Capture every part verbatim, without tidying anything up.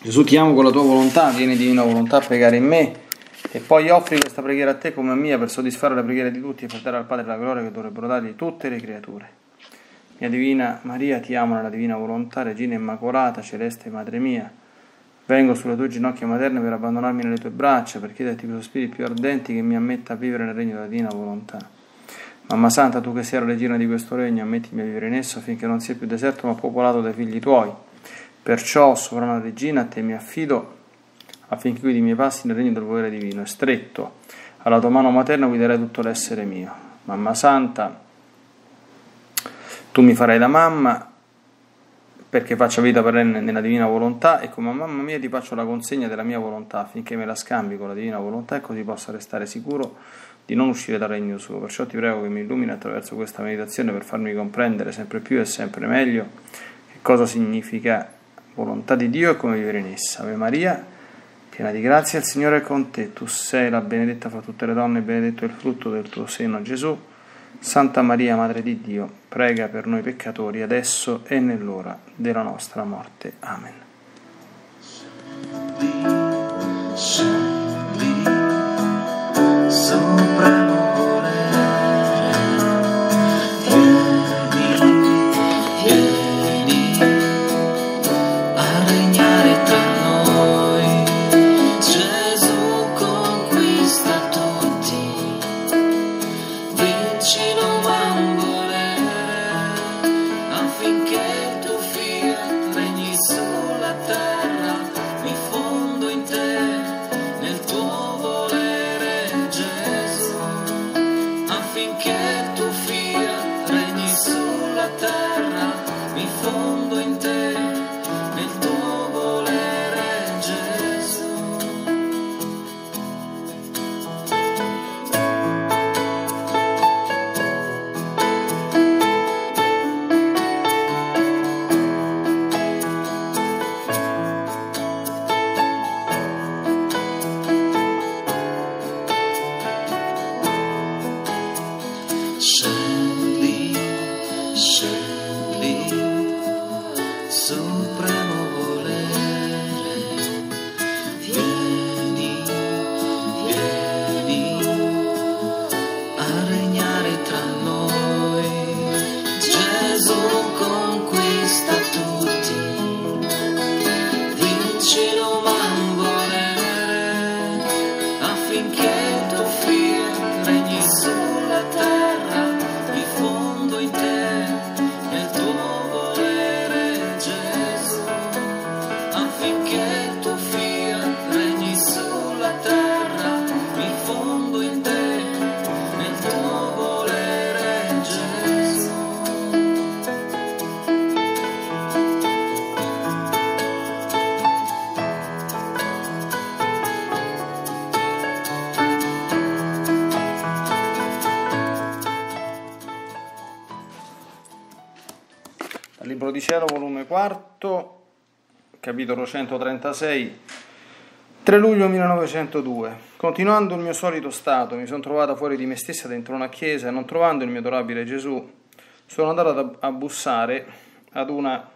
Gesù, ti amo con la tua volontà, vieni divina volontà a pregare in me, e poi offri questa preghiera a te come a mia per soddisfare le preghiere di tutti e per dare al Padre la gloria che dovrebbero dargli tutte le creature. Mia Divina Maria, ti amo nella divina volontà, Regina Immacolata, celeste Madre mia. Vengo sulle tue ginocchia materne per abbandonarmi nelle tue braccia, per chiederti con spiriti più ardenti che mi ammetta a vivere nel regno della divina volontà. Mamma Santa, tu che sei la regina di questo regno, ammettimi a vivere in esso affinché non sia più deserto ma popolato dai figli tuoi. Perciò, sovrana regina, a te mi affido affinché guidi i miei passi nel regno del volere divino, e stretto alla tua mano materna guiderai tutto l'essere mio. Mamma Santa, tu mi farai da mamma perché faccia vita perenne nella divina volontà, e come mamma mia ti faccio la consegna della mia volontà affinché me la scambi con la divina volontà e così possa restare sicuro di non uscire dal regno suo. Perciò ti prego che mi illumini attraverso questa meditazione per farmi comprendere sempre più e sempre meglio che cosa significa volontà di Dio e come vivere in essa. Ave Maria, piena di grazia, il Signore è con te. Tu sei la benedetta fra tutte le donne e benedetto è il frutto del tuo seno, Gesù. Santa Maria, Madre di Dio, prega per noi peccatori, adesso e nell'ora della nostra morte. Amen. Libro di Cielo, volume quarto, capitolo centotrentasei, tre luglio millenovecentodue. Continuando il mio solito stato, mi sono trovata fuori di me stessa dentro una chiesa e, non trovando il mio adorabile Gesù, sono andata a bussare ad una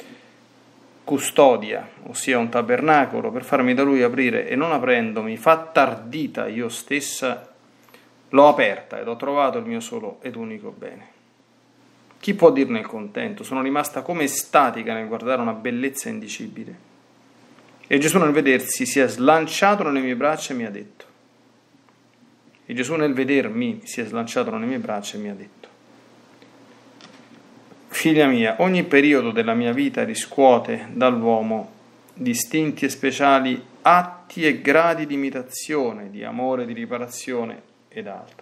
custodia, ossia un tabernacolo, per farmi da lui aprire, e non aprendomi, fatta ardita io stessa, l'ho aperta ed ho trovato il mio solo ed unico bene. Chi può dirne il contento? Sono rimasta come estatica nel guardare una bellezza indicibile. E Gesù nel vedersi si è slanciato nelle mie braccia e mi ha detto. E Gesù nel vedermi si è slanciato nelle mie braccia e mi ha detto. Figlia mia, ogni periodo della mia vita riscuote dall'uomo distinti e speciali atti e gradi di imitazione, di amore, di riparazione ed altro.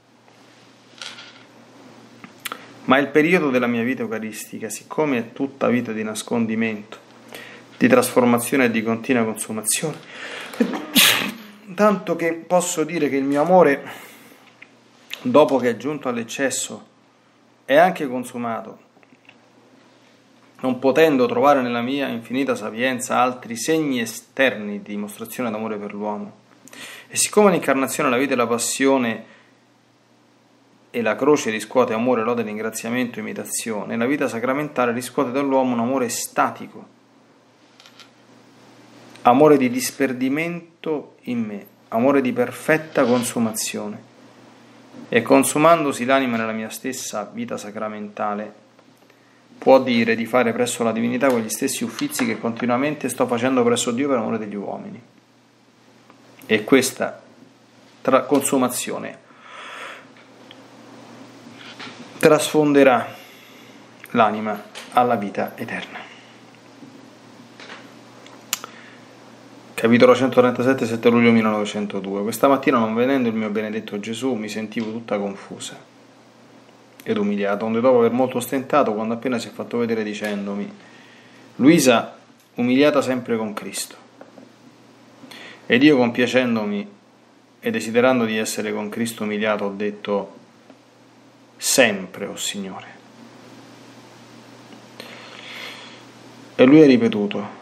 Ma il periodo della mia vita eucaristica, siccome è tutta vita di nascondimento, di trasformazione e di continua consumazione, tanto che posso dire che il mio amore, dopo che è giunto all'eccesso, è anche consumato, non potendo trovare nella mia infinita sapienza altri segni esterni di dimostrazione d'amore per l'uomo. E siccome l'incarnazione, la vita e la passione e la croce riscuote amore, lode, ringraziamento, imitazione, la vita sacramentale riscuote dall'uomo un amore estatico, amore di disperdimento in me, amore di perfetta consumazione. E consumandosi l'anima nella mia stessa vita sacramentale, può dire di fare presso la divinità quegli stessi uffizi che continuamente sto facendo presso Dio per amore degli uomini. E questa tra consumazione trasfonderà l'anima alla vita eterna. Capitolo centotrentasette, sette luglio millenovecentodue. Questa mattina, non vedendo il mio benedetto Gesù, mi sentivo tutta confusa ed umiliata, onde dopo aver molto stentato, quando appena si è fatto vedere dicendomi: Luisa, umiliata sempre con Cristo. Ed io, compiacendomi e desiderando di essere con Cristo umiliato, ho detto: sempre, o Signore. E lui ha ripetuto: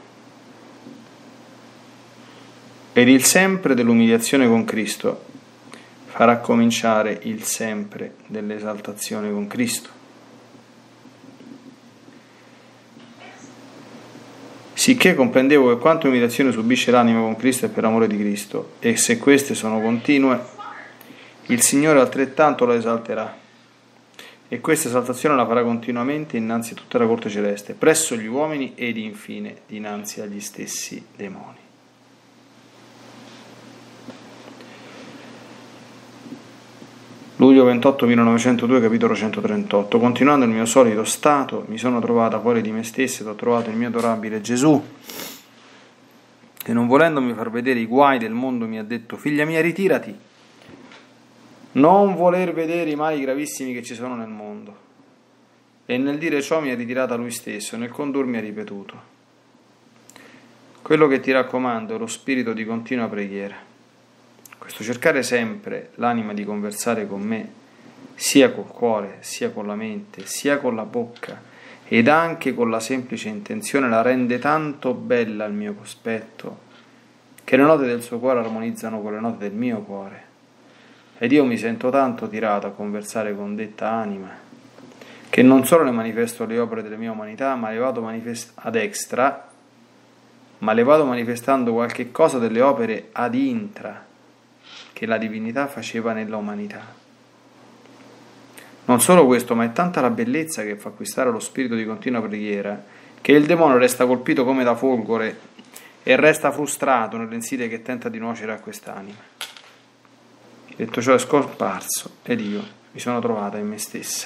ed il sempre dell'umiliazione con Cristo farà cominciare il sempre dell'esaltazione con Cristo. Sicché comprendevo che quante umiliazioni subisce l'anima con Cristo è per amore di Cristo, e se queste sono continue, il Signore altrettanto la esalterà, e questa esaltazione la farà continuamente innanzi a tutta la corte celeste, presso gli uomini ed infine dinanzi agli stessi demoni. Luglio ventotto millenovecentodue, capitolo centotrentotto. Continuando il mio solito stato, mi sono trovata fuori di me stessa ed ho trovato il mio adorabile Gesù, e non volendomi far vedere i guai del mondo mi ha detto: figlia mia, ritirati, non voler vedere i mali gravissimi che ci sono nel mondo. E nel dire ciò mi ha ritirata lui stesso, e nel condurmi ha ripetuto: quello che ti raccomando è lo spirito di continua preghiera. Questo cercare sempre l'anima di conversare con me, sia col cuore, sia con la mente, sia con la bocca, ed anche con la semplice intenzione, la rende tanto bella al mio cospetto, che le note del suo cuore armonizzano con le note del mio cuore. Ed io mi sento tanto tirato a conversare con detta anima, che non solo le manifesto le opere della mia umanità, ma le vado manifest- ad extra, ma le vado manifestando qualche cosa delle opere ad intra, che la divinità faceva nella umanità. Non solo questo, ma è tanta la bellezza che fa acquistare lo spirito di continua preghiera, che il demonio resta colpito come da folgore e resta frustrato nelle insidie che tenta di nuocere a quest'anima. Detto ciò è scomparso, ed io mi sono trovata in me stessa.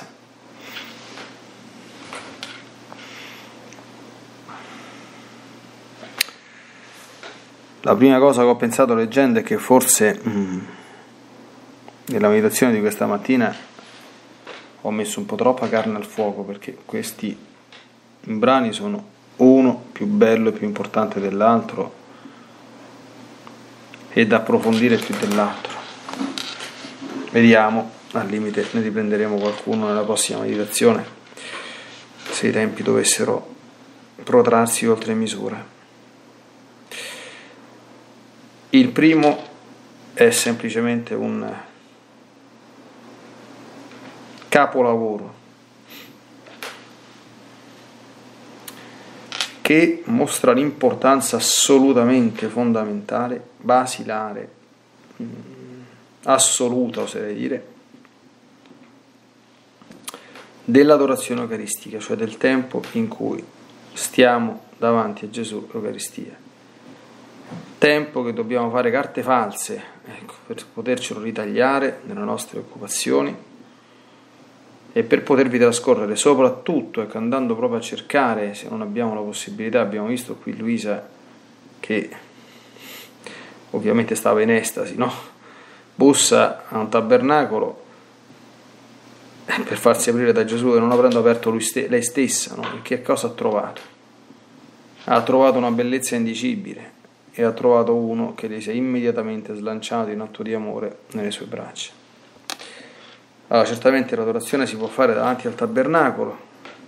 La prima cosa che ho pensato leggendo è che forse mm, nella meditazione di questa mattina ho messo un po' troppa carne al fuoco, perché questi brani sono uno più bello e più importante dell'altro e da approfondire più dell'altro. Vediamo, al limite ne riprenderemo qualcuno nella prossima meditazione, se i tempi dovessero protrarsi oltre misura. Il primo è semplicemente un capolavoro che mostra l'importanza assolutamente fondamentale, basilare, assoluta, oserei dire, dell'adorazione eucaristica, cioè del tempo in cui stiamo davanti a Gesù Eucaristia. Tempo che dobbiamo fare carte false, ecco, per potercelo ritagliare nelle nostre occupazioni e per potervi trascorrere, soprattutto, ecco, andando proprio a cercare, se non abbiamo la possibilità. Abbiamo visto qui Luisa che ovviamente stava in estasi, no? Bussa a un tabernacolo per farsi aprire da Gesù, e non avendo aperto lui st- lei stessa, no? E che cosa ha trovato? Ha trovato una bellezza indicibile, e ha trovato uno che le si è immediatamente slanciato in atto di amore nelle sue braccia. Allora, certamente l'adorazione si può fare davanti al tabernacolo,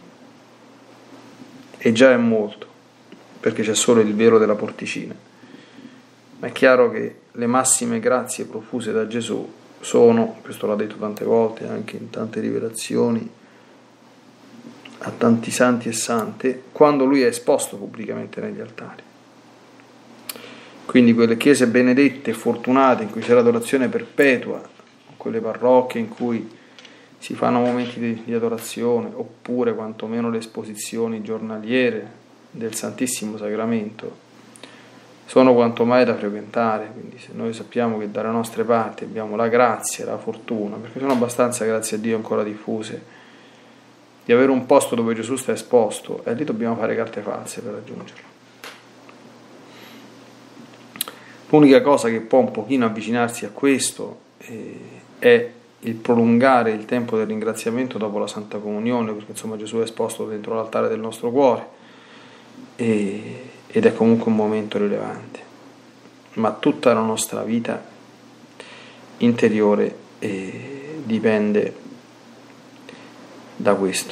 e già è molto, perché c'è solo il velo della porticina, ma è chiaro che le massime grazie profuse da Gesù sono, questo l'ha detto tante volte anche in tante rivelazioni a tanti santi e sante, quando lui è esposto pubblicamente negli altari. Quindi quelle chiese benedette e fortunate in cui c'è l'adorazione perpetua, quelle parrocchie in cui si fanno momenti di, di adorazione, oppure quantomeno le esposizioni giornaliere del Santissimo Sacramento, sono quanto mai da frequentare. Quindi se noi sappiamo che dalle nostre parti abbiamo la grazia e la fortuna, perché sono abbastanza, grazie a Dio, ancora diffuse, di avere un posto dove Gesù sta esposto, e lì dobbiamo fare carte false per raggiungerlo. L'unica cosa che può un pochino avvicinarsi a questo eh, è il prolungare il tempo del ringraziamento dopo la Santa Comunione, perché insomma Gesù è esposto dentro l'altare del nostro cuore e, ed è comunque un momento rilevante, ma tutta la nostra vita interiore eh, dipende da questo,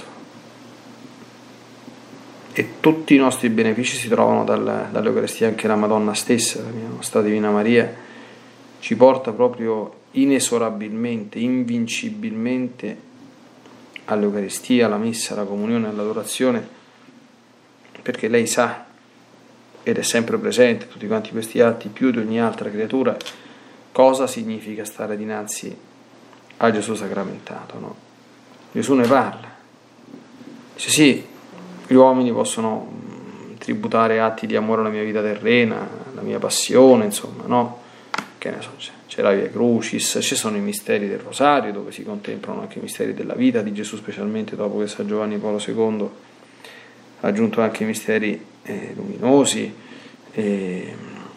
e tutti i nostri benefici si trovano dal, dall'Eucaristia. Anche la Madonna stessa, la nostra Divina Maria, ci porta proprio inesorabilmente, invincibilmente all'Eucaristia, alla Messa, alla Comunione, all'adorazione, perché lei sa, ed è sempre presente in tutti quanti questi atti, più di ogni altra creatura, cosa significa stare dinanzi a Gesù sacramentato, no? Gesù ne parla, dice sì, gli uomini possono tributare atti di amore alla mia vita terrena, alla mia passione, insomma, no? Che ne so, c'è, c'è la Via Crucis, ci sono i misteri del Rosario, dove si contemplano anche i misteri della vita di Gesù, specialmente dopo che San Giovanni Paolo secondo ha aggiunto anche i misteri eh, luminosi, e,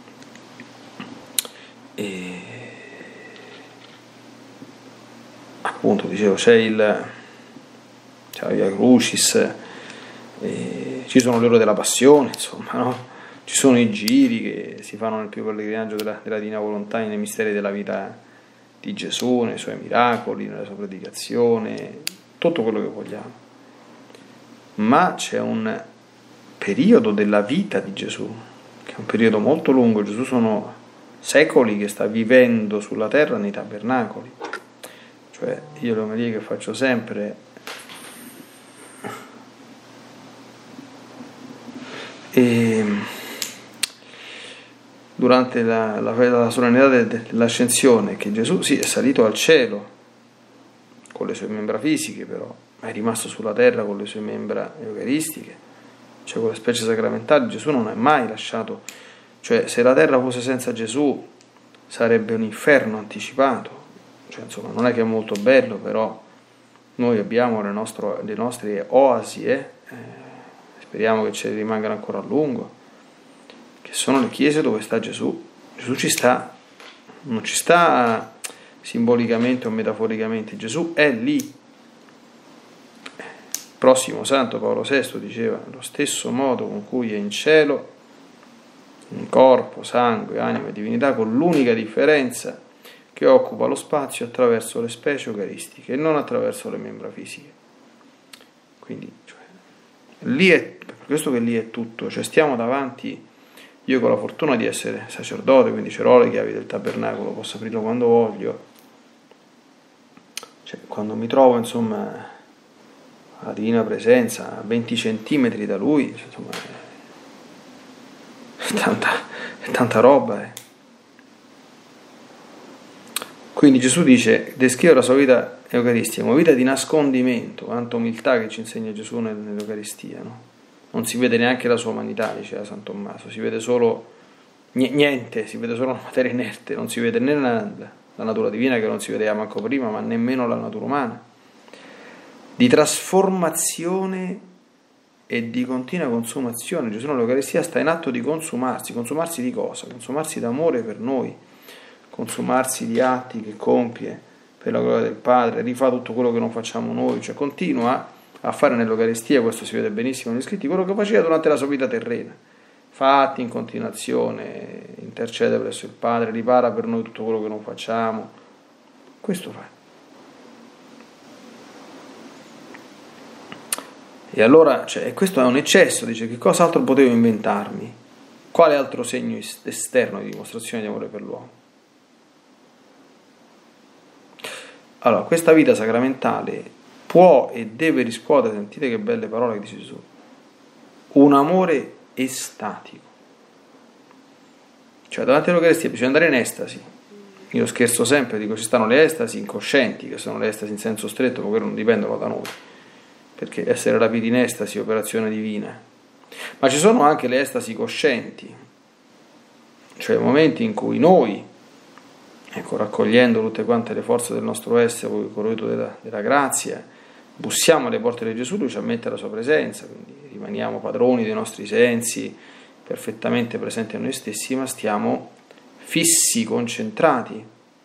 e appunto, dicevo, c'è il c'è la Via Crucis, e ci sono le ore della passione, insomma, no? Ci sono i giri che si fanno nel più pellegrinaggio della, della Divina Volontà, nei misteri della vita di Gesù, nei suoi miracoli, nella sua predicazione, tutto quello che vogliamo. Ma c'è un periodo della vita di Gesù, che è un periodo molto lungo. Gesù sono secoli che sta vivendo sulla terra nei tabernacoli. Cioè, io le omelie che faccio sempre, e durante la, la, la solennità dell'ascensione, che Gesù sì è salito al cielo con le sue membra fisiche, però ma è rimasto sulla terra con le sue membra eucaristiche, cioè con le specie sacramentali. Gesù non è mai lasciato, cioè se la terra fosse senza Gesù sarebbe un inferno anticipato, cioè insomma non è che è molto bello, però noi abbiamo le, nostro, le nostre oasi, eh? Eh, speriamo che ce ne rimangano ancora a lungo, che sono le chiese dove sta Gesù. Gesù ci sta, non ci sta simbolicamente o metaforicamente, Gesù è lì. Prossimo santo Paolo sesto diceva: lo stesso modo con cui è in cielo, in corpo, sangue, anima e divinità, con l'unica differenza che occupa lo spazio attraverso le specie eucaristiche e non attraverso le membra fisiche. Quindi cioè, lì è, per questo che lì è tutto, cioè stiamo davanti. Io con la fortuna di essere sacerdote, quindi ce l'ho le chiavi del tabernacolo, posso aprirlo quando voglio, cioè quando mi trovo insomma alla divina presenza a venti centimetri da lui, cioè, insomma è tanta, è tanta roba, eh. Quindi Gesù dice, descrive la sua vita eucaristica, una vita di nascondimento, quanta umiltà che ci insegna Gesù nell'Eucaristia, no? Non si vede neanche la sua umanità, diceva San Tommaso, si vede solo niente, si vede solo la materia inerte, non si vede né la, la natura divina, che non si vedeva manco prima, ma nemmeno la natura umana, di trasformazione e di continua consumazione. Gesù nell'Eucaristia sta in atto di consumarsi. Consumarsi di cosa? Consumarsi d'amore per noi, consumarsi di atti che compie per la gloria del Padre, rifà tutto quello che non facciamo noi, cioè continua a fare nell'Eucaristia, questo si vede benissimo negli scritti, quello che faceva durante la sua vita terrena. Fa atti in continuazione, intercede presso il Padre, ripara per noi tutto quello che non facciamo. Questo fa. E allora, cioè, questo è un eccesso, dice, che cosa altro potevo inventarmi? Quale altro segno esterno di dimostrazione di amore per l'uomo? Allora, questa vita sacramentale può e deve riscuotere, sentite che belle parole che dice Gesù, un amore estatico. Cioè davanti all'Eucaristia bisogna andare in estasi. Io scherzo sempre, dico ci stanno le estasi incoscienti, che sono le estasi in senso stretto, ma quello non dipendono da noi, perché essere rapiti in estasi è operazione divina. Ma ci sono anche le estasi coscienti, cioè momenti in cui noi, ecco, raccogliendo tutte quante le forze del nostro essere, con il corredo della, della grazia, bussiamo alle porte di Gesù, lui ci ammette la sua presenza, quindi rimaniamo padroni dei nostri sensi, perfettamente presenti a noi stessi, ma stiamo fissi, concentrati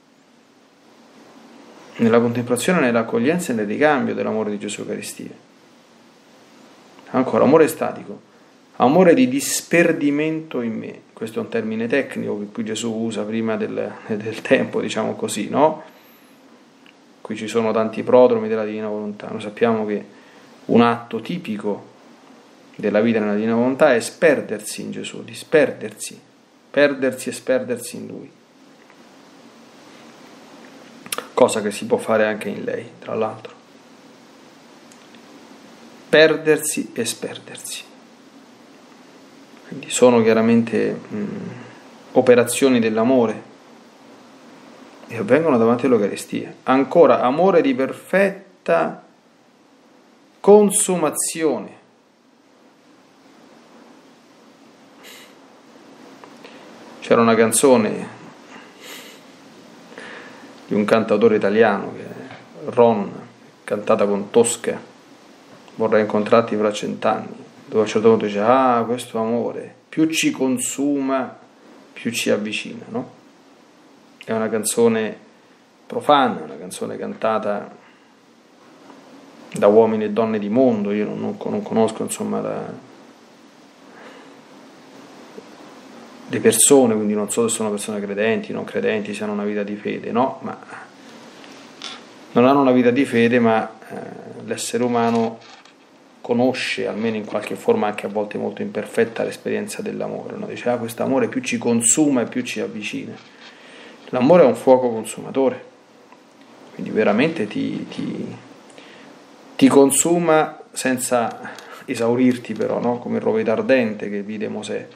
nella contemplazione, nell'accoglienza e nel ricambio dell'amore di Gesù Eucaristia. Ancora, amore statico, amore di disperdimento in me. Questo è un termine tecnico che qui Gesù usa prima del, del tempo, diciamo così, no? Qui ci sono tanti prodromi della Divina Volontà. Noi sappiamo che un atto tipico della vita nella Divina Volontà è sperdersi in Gesù, disperdersi, perdersi e sperdersi in Lui. Cosa che si può fare anche in lei, tra l'altro. Perdersi e sperdersi. Quindi sono chiaramente mh, operazioni dell'amore e avvengono davanti all'Eucaristia. Ancora, amore di perfetta consumazione. C'era una canzone di un cantautore italiano, che è Ron, cantata con Tosca, Vorrei incontrarti fra cent'anni, dove a un certo punto dice: ah, questo amore più ci consuma, più ci avvicina, no? È una canzone profana, una canzone cantata da uomini e donne di mondo. Io non, non, non conosco, insomma, la, le persone, quindi non so se sono persone credenti, non credenti, se hanno una vita di fede, no? Ma non hanno una vita di fede, ma eh, l'essere umano conosce, almeno in qualche forma anche a volte molto imperfetta, l'esperienza dell'amore, no? Dice: ah, questo amore più ci consuma e più ci avvicina. L'amore è un fuoco consumatore, quindi veramente ti, ti, ti consuma senza esaurirti, però, no? Come il roveto ardente che vide Mosè.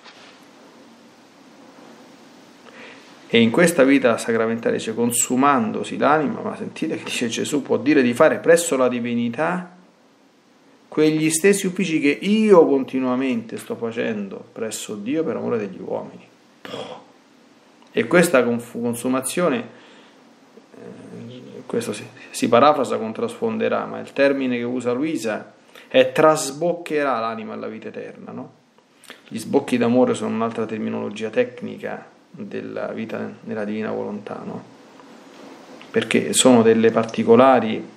E in questa vita sacramentale dice: consumandosi l'anima, ma sentite che dice Gesù, può dire di fare presso la divinità quegli stessi uffici che io continuamente sto facendo presso Dio per amore degli uomini. E questa consumazione, eh, questo si, si parafrasa con trasfonderà, ma il termine che usa Luisa è trasboccherà l'anima alla vita eterna, no? Gli sbocchi d'amore sono un'altra terminologia tecnica della vita nella Divina Volontà, no? Perché sono delle particolari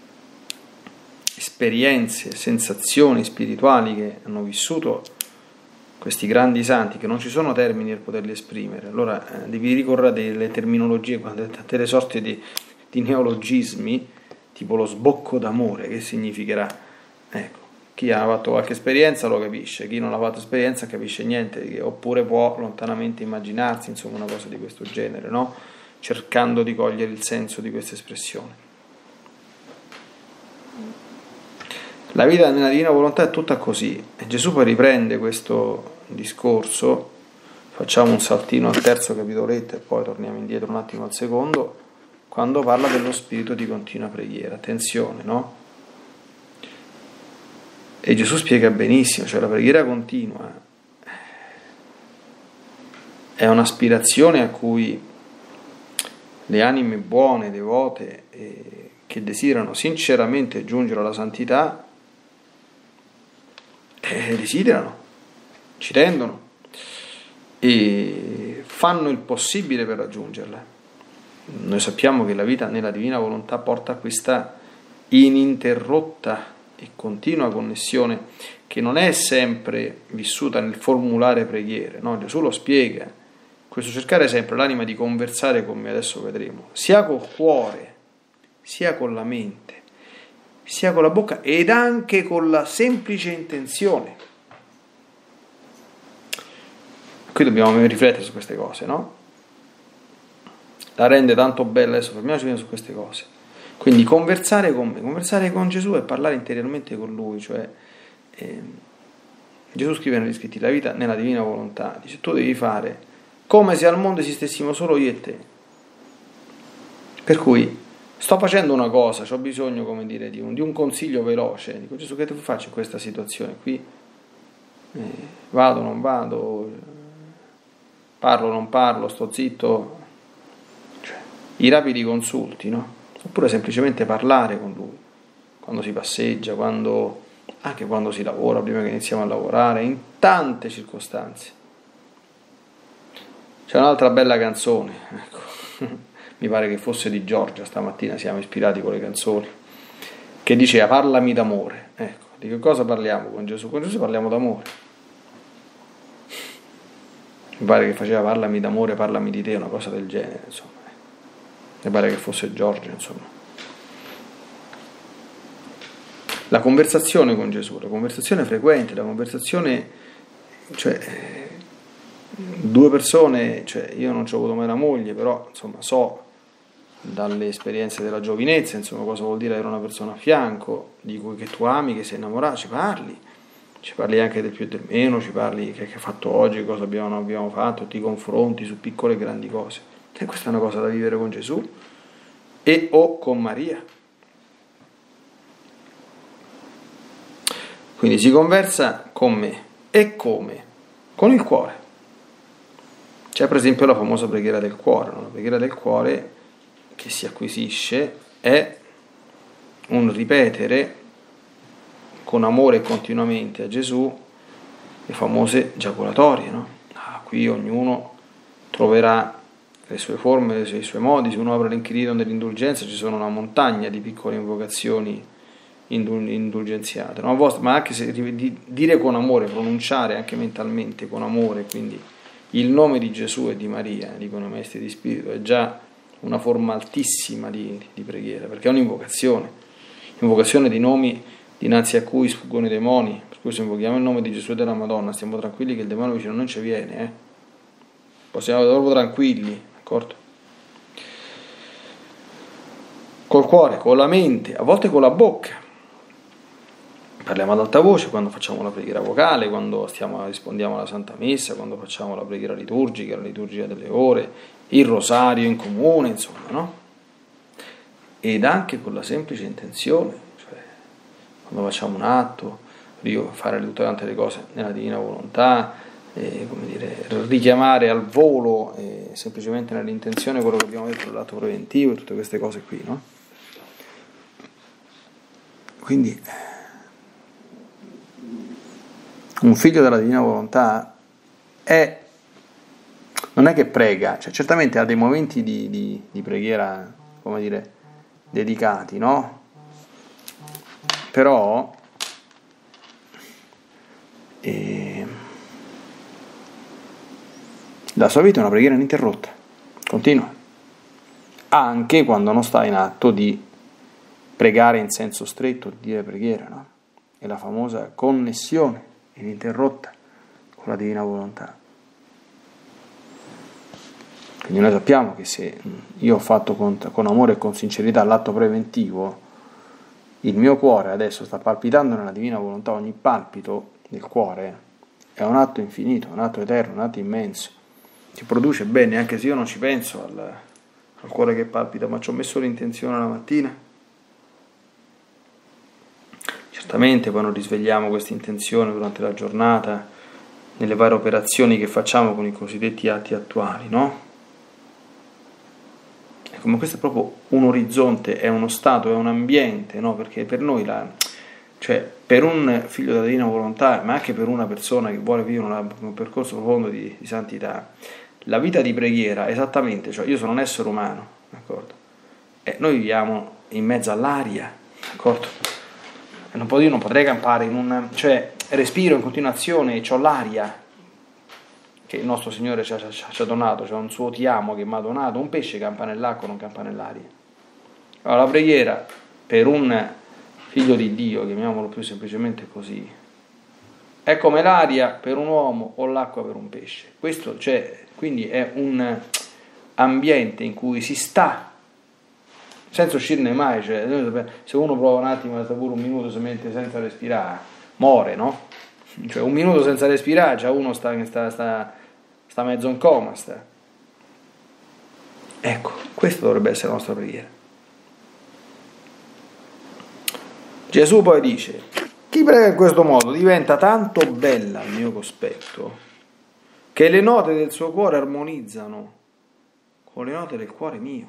esperienze, sensazioni spirituali che hanno vissuto questi grandi santi, che non ci sono termini per poterli esprimere. Allora eh, devi ricorrere a delle terminologie, a delle sorte di, di neologismi, tipo lo sbocco d'amore. Che significherà? Ecco, chi ha fatto qualche esperienza lo capisce, chi non ha fatto esperienza capisce niente, oppure può lontanamente immaginarsi, insomma, una cosa di questo genere, no? Cercando di cogliere il senso di questa espressione. La vita nella Divina Volontà è tutta così, e Gesù poi riprende questo discorso. Facciamo un saltino al terzo capitoletto e poi torniamo indietro un attimo al secondo, quando parla dello spirito di continua preghiera. Attenzione, no? E Gesù spiega benissimo, cioè la preghiera continua è un'aspirazione a cui le anime buone, devote, eh, che desiderano sinceramente giungere alla santità, eh, desiderano, ci tendono e fanno il possibile per raggiungerla. Noi sappiamo che la vita nella Divina Volontà porta a questa ininterrotta e continua connessione, che non è sempre vissuta nel formulare preghiere, no? Gesù lo spiega, questo cercare sempre l'anima di conversare con me, adesso vedremo, sia col cuore, sia con la mente, sia con la bocca ed anche con la semplice intenzione. Qui dobbiamo riflettere su queste cose, no? La rende tanto bella, adesso fermiamoci su queste cose. Quindi conversare con me, conversare con Gesù e parlare interiormente con Lui, cioè eh, Gesù scrive negli scritti: la vita nella Divina Volontà, dice, tu devi fare come se al mondo esistessimo solo io e te. Per cui sto facendo una cosa, ho bisogno, come dire, di un, di un consiglio veloce. Dico, Gesù, che te faccio in questa situazione qui? Eh, vado, non vado, parlo, non parlo, sto zitto. Cioè, i rapidi consulti, no? Oppure semplicemente parlare con lui, quando si passeggia, quando, anche quando si lavora, prima che iniziamo a lavorare, in tante circostanze. C'è un'altra bella canzone, ecco. Mi pare che fosse di Giorgia, stamattina siamo ispirati con le canzoni, che diceva parlami d'amore. Ecco, di che cosa parliamo con Gesù? Con Gesù parliamo d'amore. Mi pare che faceva parlami d'amore, parlami di te, una cosa del genere, insomma. Mi pare che fosse Giorgia, insomma. La conversazione con Gesù, la conversazione frequente, la conversazione, cioè, due persone, cioè io non ci ho avuto mai una moglie, però insomma so dalle esperienze della giovinezza, insomma, cosa vuol dire avere una persona a fianco di cui che tu ami, che sei innamorato, ci parli, ci parli anche del più e del meno, ci parli che, che hai fatto oggi, cosa abbiamo, non abbiamo fatto, ti confronti su piccole e grandi cose. E questa è una cosa da vivere con Gesù e o con Maria. Quindi si conversa con me. E come? Con il cuore. C'è per esempio la famosa preghiera del cuore, no? La preghiera del cuore che si acquisisce è un ripetere con amore continuamente a Gesù le famose giaculatorie, no? Ah, qui ognuno troverà le sue forme, i suoi modi, se uno apre l'incredito nell'indulgenza ci sono una montagna di piccole invocazioni indulgenziate, no? Ma anche se dire con amore, pronunciare anche mentalmente con amore, quindi il nome di Gesù e di Maria, dicono i maestri di spirito, è già una forma altissima di, di preghiera, perché è un'invocazione, invocazione di nomi dinanzi a cui sfuggono i demoni, per cui se invochiamo il nome di Gesù e della Madonna stiamo tranquilli che il demonio vicino non ci viene, eh? Possiamo essere proprio tranquilli, d'accordo? Col cuore, con la mente, a volte con la bocca. Parliamo ad alta voce quando facciamo la preghiera vocale, quando stiamo, rispondiamo alla Santa Messa, quando facciamo la preghiera liturgica, la liturgia delle ore, il rosario in comune, insomma, no? Ed anche con la semplice intenzione, cioè quando facciamo un atto, io fare tutte quante le cose nella divina volontà, eh, come dire, richiamare al volo eh, semplicemente nell'intenzione quello che abbiamo detto dell'atto preventivo e tutte queste cose qui, no? Quindi un figlio della divina volontà è, non è che prega, cioè certamente ha dei momenti di, di, di preghiera, come dire, dedicati, no? Però eh, la sua vita è una preghiera ininterrotta, continua, anche quando non sta in atto di pregare in senso stretto, di dire preghiera, no? È la famosa connessione ininterrotta con la divina volontà. Quindi noi sappiamo che se io ho fatto con, con amore e con sincerità l'atto preventivo, il mio cuore adesso sta palpitando nella divina volontà, ogni palpito del cuore è un atto infinito, un atto eterno, un atto immenso, ci produce bene, anche se io non ci penso al, al cuore che palpita, ma ci ho messo l'intenzione la mattina. Certamente poi non risvegliamo questa intenzione durante la giornata nelle varie operazioni che facciamo con i cosiddetti atti attuali, no? E come questo è proprio un orizzonte, è uno stato, è un ambiente, no? Perché per noi, la, cioè per un figlio della divina volontà, ma anche per una persona che vuole vivere una, un percorso profondo di, di santità, la vita di preghiera, esattamente, cioè io sono un essere umano, d'accordo? E noi viviamo in mezzo all'aria, d'accordo? Non posso, io non potrei campare in un, cioè respiro in continuazione e c'ho l'aria che il nostro Signore ci ha, ci ha donato, c'è un suo ti amo che mi ha donato, un pesce campa nell'acqua, non campa nell'aria. Allora la preghiera per un figlio di Dio, chiamiamolo più semplicemente così, è come l'aria per un uomo o l'acqua per un pesce. Questo, cioè, quindi è un ambiente in cui si sta senza uscirne mai, cioè, se uno prova un attimo a pure un minuto se mette senza respirare, muore, no? Cioè un minuto senza respirare, già uno sta, sta, sta sta mezzo in coma, sta. Ecco, questa dovrebbe essere la nostra preghiera. Gesù poi dice: chi prega in questo modo diventa tanto bella al mio cospetto che le note del suo cuore armonizzano con le note del cuore mio.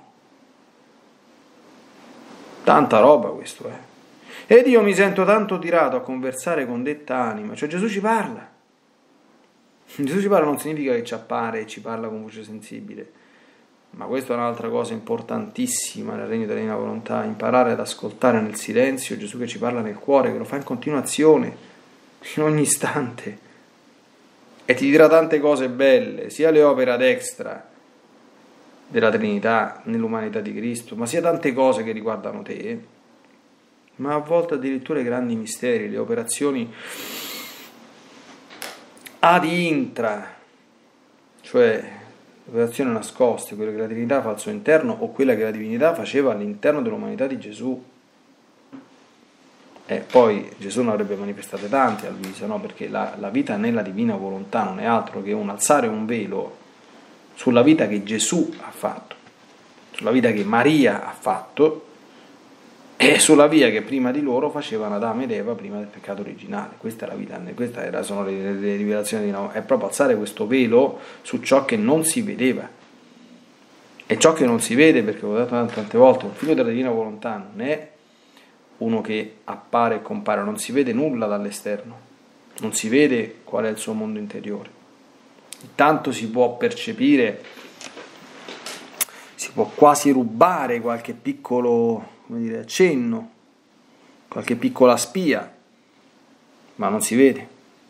Tanta roba questo è. Ed io mi sento tanto tirato a conversare con detta anima. Cioè Gesù ci parla. Gesù ci parla non significa che ci appare e ci parla con voce sensibile, ma questa è un'altra cosa importantissima nel regno della divina volontà: imparare ad ascoltare nel silenzio Gesù che ci parla nel cuore, che lo fa in continuazione, in ogni istante, e ti dirà tante cose belle, sia le opere ad extra della Trinità nell'umanità di Cristo, ma sia tante cose che riguardano te, ma a volte addirittura i grandi misteri, le operazioni ad intra, cioè le operazioni nascoste, quelle che la Trinità fa al suo interno o quella che la divinità faceva all'interno dell'umanità di Gesù. E poi Gesù ne avrebbe manifestate tante a Luisa, no? Perché la, la vita nella divina volontà non è altro che un alzare un velo sulla vita che Gesù ha fatto, sulla vita che Maria ha fatto e sulla via che prima di loro facevano Adamo ed Eva prima del peccato originale. Questa è la vita, questa era, sono le, le rivelazioni di Noè. È proprio alzare questo velo su ciò che non si vedeva. E ciò che non si vede, perché ho detto tante volte, un figlio della divina volontà non è uno che appare e compare, non si vede nulla dall'esterno, non si vede qual è il suo mondo interiore. Tanto si può percepire, si può quasi rubare qualche piccolo, come dire, accenno, qualche piccola spia, ma non si vede.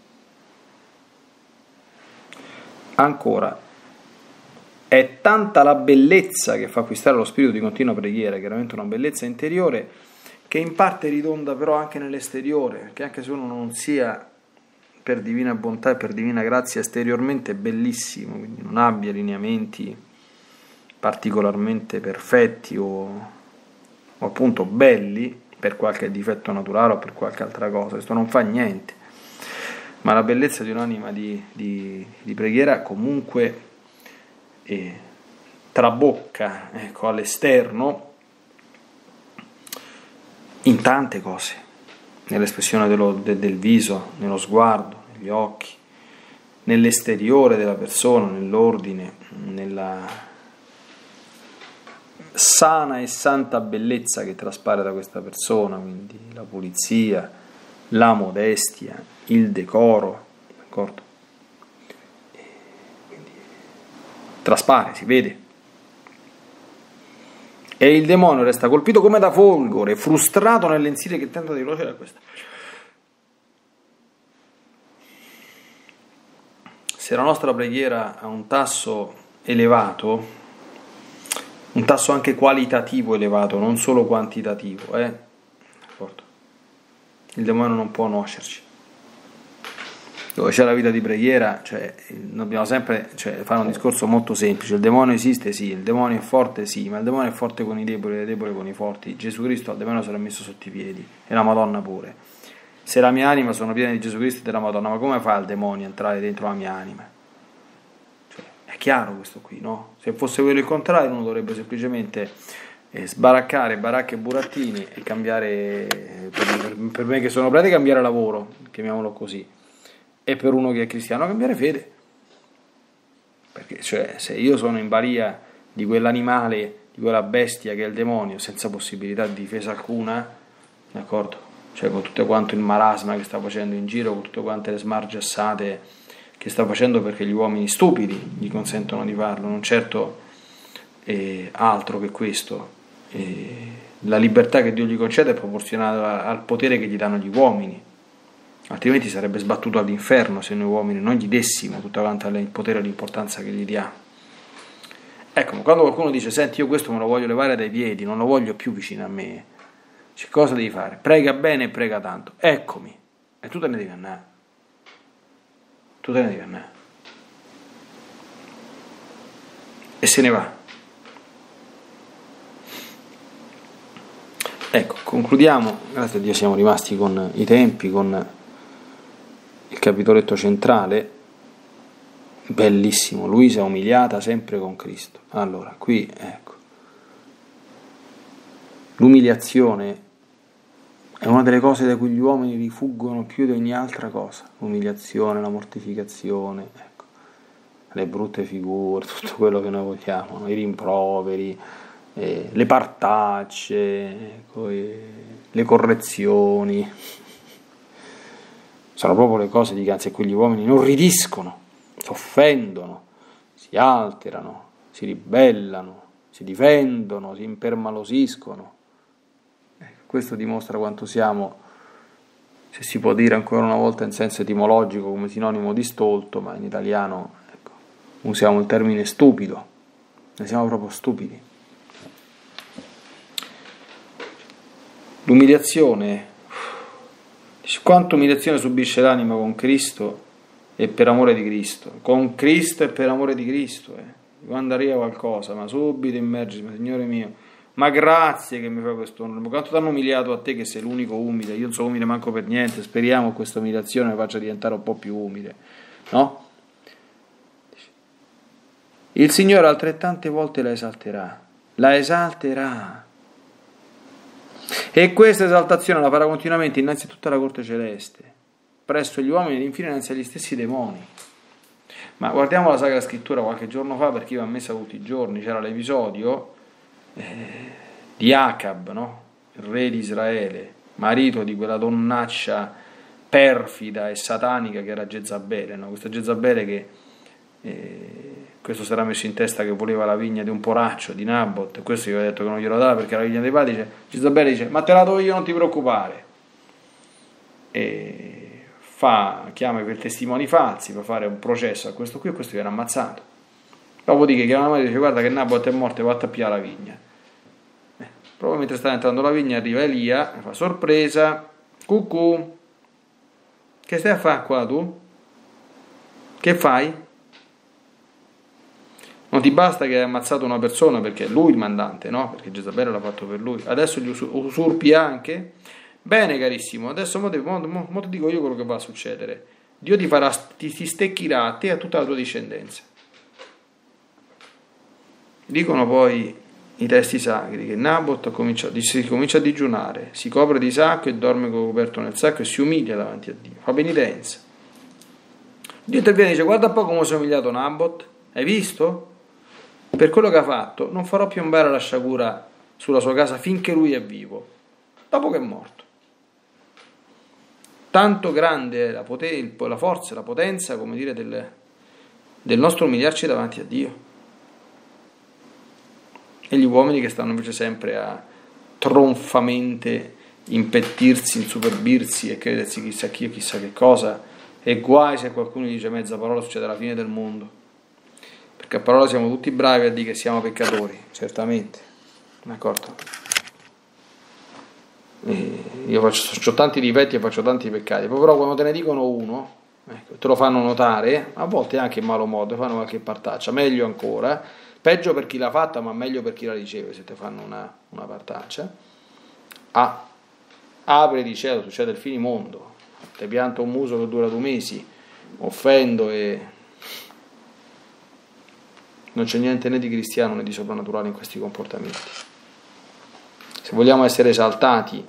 Ancora, è tanta la bellezza che fa acquistare lo spirito di continua preghiera, chiaramente una bellezza interiore, che in parte ridonda però anche nell'esteriore, perché anche se uno non sia per divina bontà e per divina grazia esteriormente bellissimo, quindi non abbia lineamenti particolarmente perfetti o, o appunto belli per qualche difetto naturale o per qualche altra cosa, questo non fa niente, ma la bellezza di un'anima di, di, di preghiera comunque eh, trabocca, ecco, all'esterno in tante cose, nell'espressione dello, de, del viso, nello sguardo, negli occhi, nell'esteriore della persona, nell'ordine, nella sana e santa bellezza che traspare da questa persona, quindi la pulizia, la modestia, il decoro, d'accordo? Quindi, traspare, si vede. E il demonio resta colpito come da folgore, frustrato nell'insidia che tenta di procedere a questa. Se la nostra preghiera ha un tasso elevato, un tasso anche qualitativo elevato, non solo quantitativo, eh? D'accordo? Il demonio non può nuocerci. Dove c'è la vita di preghiera, cioè, dobbiamo sempre cioè, fare un discorso molto semplice: il demonio esiste, sì, il demonio è forte, sì, ma il demonio è forte con i deboli e il debole con i forti. Gesù Cristo al demonio se l'ha messo sotto i piedi, e la Madonna pure. Se la mia anima sono piena di Gesù Cristo e della Madonna, ma come fa il demonio a entrare dentro la mia anima? Cioè, è chiaro questo qui, no? Se fosse quello il contrario, uno dovrebbe semplicemente eh, sbaraccare baracche e burattini e cambiare, per, per me che sono prete, cambiare lavoro, chiamiamolo così. E per uno che è cristiano cambiare fede, perché cioè se io sono in balia di quell'animale, di quella bestia che è il demonio, senza possibilità di difesa alcuna, d'accordo? Cioè con tutto quanto il marasma che sta facendo in giro, con tutte quante le smargiassate che sta facendo perché gli uomini stupidi gli consentono di farlo, non certo eh, altro che questo. Eh, la libertà che Dio gli concede è proporzionata al potere che gli danno gli uomini. Altrimenti sarebbe sbattuto all'inferno se noi uomini non gli dessimo tutto quanto il potere e l'importanza che gli diamo. Ecco, quando qualcuno dice: senti, io questo me lo voglio levare dai piedi, non lo voglio più vicino a me, cioè, cosa devi fare? Prega bene e prega tanto. Eccomi. E tu te ne devi andare. Tu te ne devi andare. E se ne va. Ecco, concludiamo. Grazie a Dio siamo rimasti con i tempi, con il capitoletto centrale, bellissimo, Luisa umiliata sempre con Cristo. Allora, qui, ecco, l'umiliazione è una delle cose da cui gli uomini rifuggono più di ogni altra cosa, l'umiliazione, la mortificazione, ecco, le brutte figure, tutto quello che noi vogliamo, no? I rimproveri, eh, le partacce, ecco, eh, le correzioni, sono proprio le cose di anzi a cui gli uomini non ridiscono, si offendono, si alterano, si ribellano, si difendono, si impermalosiscono. Ecco, questo dimostra quanto siamo, se si può dire ancora una volta in senso etimologico come sinonimo di stolto, ma in italiano, ecco, usiamo il termine stupido, ne siamo proprio stupidi. L'umiliazione, quanto umiliazione subisce l'anima con Cristo e per amore di Cristo, con Cristo e per amore di Cristo, eh. Quando arriva qualcosa, ma subito immergimi, Signore mio, ma grazie che mi fai questo onore, quanto ti hanno umiliato a te che sei l'unico umile, io non sono umile manco per niente, speriamo che questa umiliazione mi faccia diventare un po' più umile, no? Il Signore altrettante volte la esalterà, la esalterà, e questa esaltazione la farà continuamente innanzi a tutta la corte celeste, presso gli uomini ed infine innanzi agli stessi demoni. Ma guardiamo la Sacra Scrittura qualche giorno fa, perché io ho messa tutti i giorni, c'era l'episodio eh, di Acab, no? Il re di Israele, marito di quella donnaccia perfida e satanica che era Jezabele, no? Questa Jezabele che eh, questo si era messo in testa che voleva la vigna di un poraccio di Nabot, questo gli aveva detto che non glielo dava perché era la vigna dei padri. Dice, Jezabele dice, ma te la do io, non ti preoccupare, e fa, chiama per testimoni falsi per fare un processo a questo qui, e questo viene ammazzato. Dopodiché chiama la madre e dice, guarda che Nabot è morto e va a tappiare la vigna. Eh, proprio mentre sta entrando la vigna arriva Elia, fa sorpresa, cucù, che stai a fare qua tu? Che fai? Non ti basta che hai ammazzato una persona perché è lui il mandante, no? Perché Jezabele l'ha fatto per lui, adesso gli usurpi anche? Bene carissimo, adesso mo, mo, mo, mo ti dico io quello che va a succedere. Dio ti farà, ti, ti stecchirà a te e a tutta la tua discendenza. Dicono poi i testi sacri che Nabot comincia, si comincia a digiunare, si copre di sacco e dorme coperto nel sacco e si umilia davanti a Dio, fa penitenza. Dio interviene e dice, guarda un po' come si è umiliato Nabot, hai visto? Per quello che ha fatto non farò piombare la sciagura sulla sua casa finché lui è vivo, dopo che è morto. Tanto grande è la, poten- la forza e la potenza, come dire, del, del nostro umiliarci davanti a Dio. E gli uomini che stanno invece sempre a tronfamente impettirsi, insuperbirsi e credersi chissà chi o chissà che cosa, e guai se qualcuno dice mezza parola succede la fine del mondo, perché a parola siamo tutti bravi a dire che siamo peccatori, certamente, d'accordo? E io faccio, ho tanti difetti e faccio tanti peccati, però quando te ne dicono uno, ecco, te lo fanno notare, a volte anche in malo modo, fanno qualche partaccia, meglio ancora, peggio per chi l'ha fatta, ma meglio per chi la riceve, se te fanno una, una partaccia. Ah, apri di cielo, succede il finimondo, te pianta un muso che dura due mesi, offendo e non c'è niente né di cristiano né di soprannaturale in questi comportamenti. Se vogliamo essere esaltati,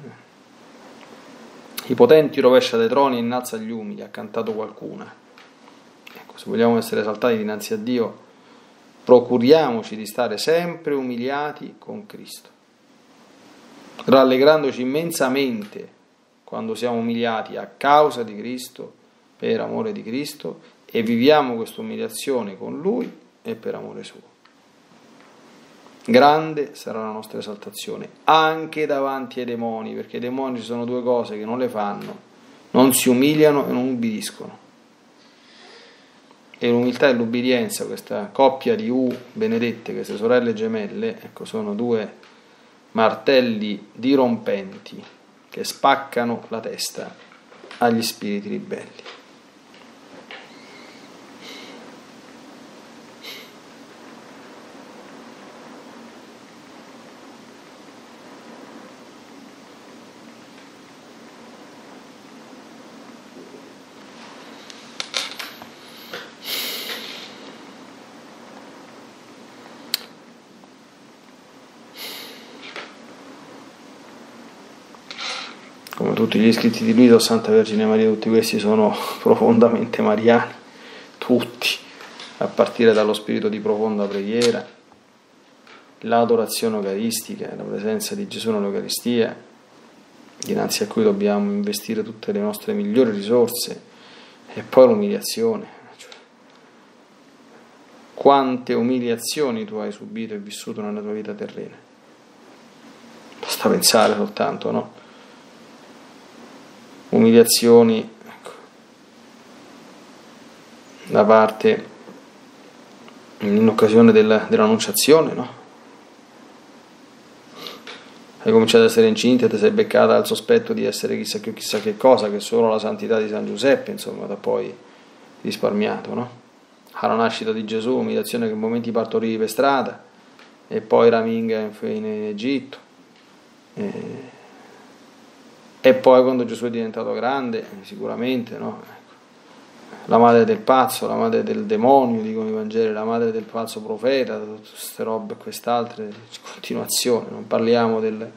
i potenti rovescia dai troni e innalza gli umili, ha cantato qualcuna. Ecco, se vogliamo essere esaltati dinanzi a Dio, procuriamoci di stare sempre umiliati con Cristo, rallegrandoci immensamente quando siamo umiliati a causa di Cristo, per amore di Cristo, e viviamo questa umiliazione con Lui e per amore suo. Grande sarà la nostra esaltazione anche davanti ai demoni, perché i demoni ci sono due cose che non le fanno: non si umiliano e non ubbidiscono. E l'umiltà e l'ubbidienza, questa coppia di U benedette, queste sorelle gemelle, ecco, sono due martelli dirompenti che spaccano la testa agli spiriti ribelli. tutti gli iscritti di Lido, Santa Vergine Maria, tutti questi sono profondamente mariani, tutti, a partire dallo spirito di profonda preghiera, l'adorazione eucaristica, la presenza di Gesù nell'Eucaristia, dinanzi a cui dobbiamo investire tutte le nostre migliori risorse, e poi l'umiliazione. Cioè, quante umiliazioni tu hai subito e vissuto nella tua vita terrena? Basta pensare soltanto, no? Umiliazioni, ecco, da parte, in occasione della, dell'annunciazione, no? Hai cominciato ad essere incinta e ti sei beccata al sospetto di essere chissà che, chissà che cosa, che solo la santità di San Giuseppe, insomma, da poi risparmiato, no? Alla nascita di Gesù, umiliazione che in momenti partorivi per strada, e poi raminga in, in Egitto, e, e poi quando Gesù è diventato grande, sicuramente, no? Ecco. La madre del pazzo, la madre del demonio, dicono i Vangeli, la madre del falso profeta, tutte queste robe e quest'altre, continuazione. Non parliamo del,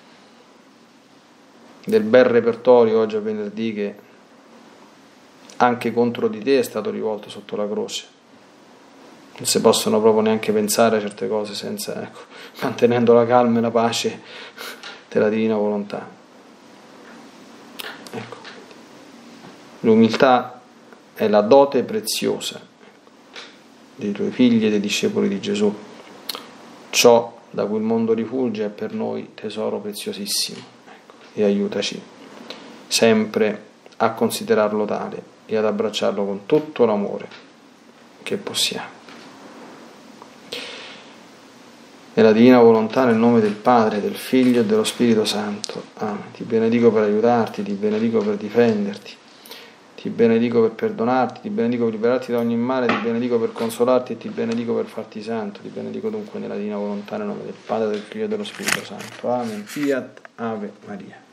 del bel repertorio oggi a venerdì che anche contro di te è stato rivolto sotto la croce. Non si possono proprio neanche pensare a certe cose senza, ecco, mantenendo la calma e la pace della divina volontà. Ecco. L'umiltà è la dote preziosa dei tuoi figli e dei discepoli di Gesù. Ciò da cui il mondo rifugge è per noi tesoro preziosissimo. Ecco. E aiutaci sempre a considerarlo tale e ad abbracciarlo con tutto l'amore che possiamo. Nella divina volontà, nel nome del Padre, del Figlio e dello Spirito Santo. Amen. Ti benedico per aiutarti, ti benedico per difenderti, ti benedico per perdonarti, ti benedico per liberarti da ogni male, ti benedico per consolarti e ti benedico per farti santo. Ti benedico dunque nella divina volontà, nel nome del Padre, del Figlio e dello Spirito Santo. Amen. Fiat Ave Maria.